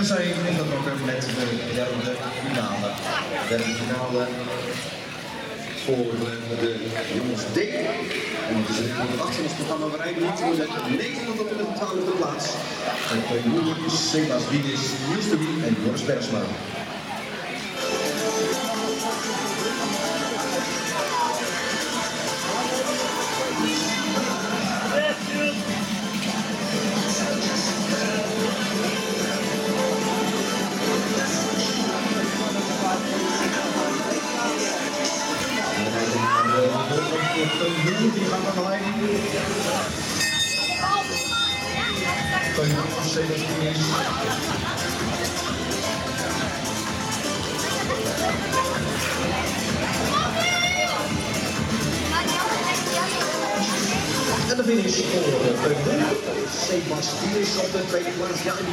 En zij gaat ook met de derde finale. De derde finale voor de jongens D. En het is een achter ons programma. We rijden niet voor de 9e tot en met de 12e plaats. En de jongens Sebas Wiedis, Niels de Wie en Joris Bergsma. Die gaat naar de leiding. Sebas Wiedis. En de finish voor Sebas Wiedis op de tweede plaats. Ja,